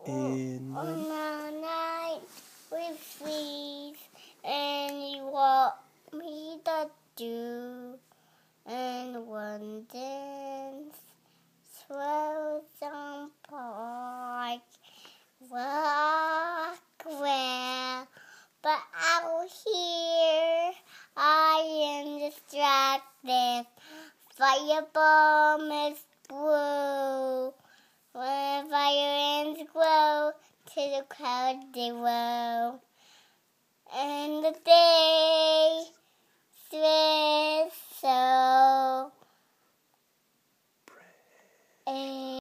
And on a night we freeze, and you want me to do, and one dance throws some park, Brockwell, but out here I am distracted. Firebomb is blue. When fire ants grow, to the cloud they roll. And the day threads so.